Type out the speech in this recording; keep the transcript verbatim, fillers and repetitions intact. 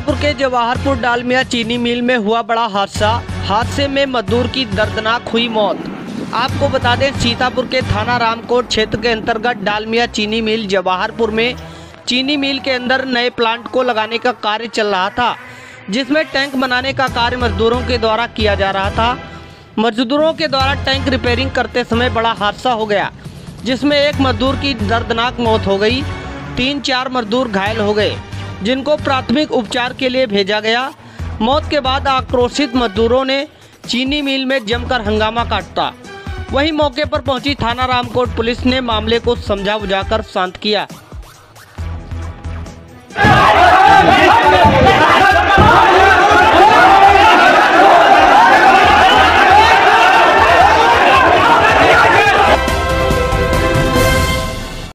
सीतापुर के जवाहरपुर डालमिया चीनी मिल में हुआ बड़ा हादसा। हादसे में मजदूर की दर्दनाक हुई मौत। आपको बता दें, सीतापुर के थाना रामकोट क्षेत्र के अंतर्गत डालमिया चीनी मिल जवाहरपुर में चीनी मिल के अंदर नए प्लांट को लगाने का कार्य चल रहा था, जिसमें टैंक बनाने का कार्य मजदूरों के द्वारा किया जा रहा था। मजदूरों के द्वारा टैंक रिपेयरिंग करते समय बड़ा हादसा हो गया, जिसमें एक मजदूर की दर्दनाक मौत हो गई। तीन चार मजदूर घायल हो गए, जिनको प्राथमिक उपचार के लिए भेजा गया। मौत के बाद आक्रोशित मजदूरों ने चीनी मिल में जमकर हंगामा काटा। वहीं मौके पर पहुंची थाना रामकोट पुलिस ने मामले को समझा बुझाकर शांत किया।